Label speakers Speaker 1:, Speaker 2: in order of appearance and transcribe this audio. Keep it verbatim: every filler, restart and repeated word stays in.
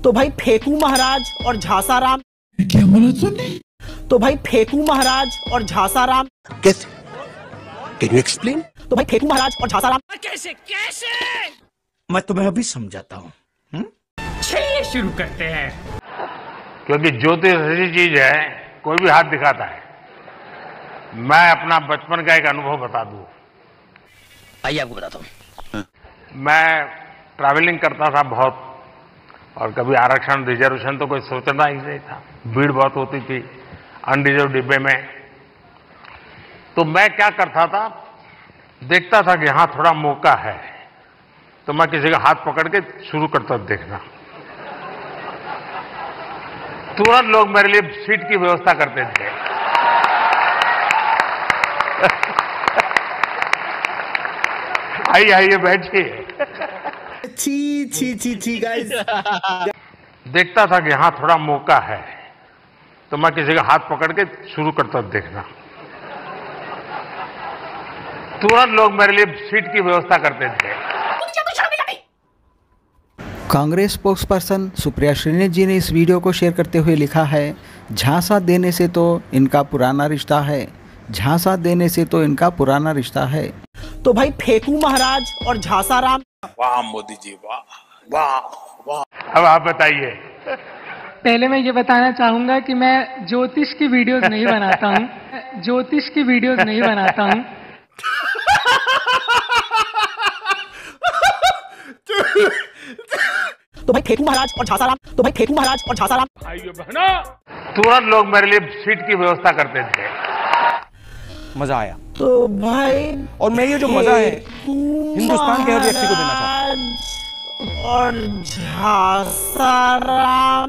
Speaker 1: तो भाई फेकू महाराज और झासाराम।
Speaker 2: क्या बोला तूने?
Speaker 1: तो भाई फेकू महाराज और झासाराम
Speaker 3: कैसे? Can you explain?
Speaker 1: तो भाई फेकू महाराज और झासाराम
Speaker 4: कैसे कैसे
Speaker 2: मैं तुम्हें अभी समझाता हूँ।
Speaker 4: चलिए शुरू करते हैं।
Speaker 5: क्योंकि ज्योतिष ऐसी चीज है, कोई भी हाथ दिखाता है। मैं अपना बचपन का एक अनुभव बता दूं।
Speaker 3: आइए आपको बताता हूँ।
Speaker 5: मैं ट्रैवलिंग करता था बहुत, और कभी आरक्षण रिजर्वेशन तो कोई सोचना ही नहीं था। भीड़ बहुत होती थी अनरिजर्व डिब्बे में। तो मैं क्या करता था, देखता था कि हाँ थोड़ा मौका है, तो मैं किसी का हाथ पकड़ के शुरू करता देखना। तुरंत लोग मेरे लिए सीट की व्यवस्था करते थे। आइए आइए बैठिए।
Speaker 2: छी छी छी छी गाइस।
Speaker 5: देखता था कि हाँ थोड़ा मौका है, तो मैं किसी का हाथ पकड़ के शुरू करता देखना। तुरंत लोग मेरे लिए सीट की व्यवस्था करते थे।
Speaker 6: कांग्रेस स्पोक्सपर्सन सुप्रिया श्रीनेत जी ने इस वीडियो को शेयर करते हुए लिखा है, झांसा देने से तो इनका पुराना रिश्ता है, झांसा देने से तो इनका पुराना रिश्ता है।
Speaker 1: तो भाई फेकू महाराज और झासाराम।
Speaker 2: वाह मोदी जी, वाह वाह वाह।
Speaker 5: अब आप बताइए।
Speaker 7: पहले मैं ये बताना चाहूंगा कि मैं ज्योतिष की वीडियोस नहीं बनाता हूँ ज्योतिष की वीडियोस नहीं बनाता हूँ।
Speaker 1: तो भाई फेकू महाराज और झासाराम तो भाई फेकू महाराज और झासाराम
Speaker 5: भाइयों बहनों, तुरंत लोग मेरे लिए सीट की व्यवस्था करते थे।
Speaker 8: मजा आया।
Speaker 1: तो भाई
Speaker 8: और मैं ये जो मजा है हिंदुस्तान के हर व्यक्ति को देना चाहता हूँ।
Speaker 1: और झासाराम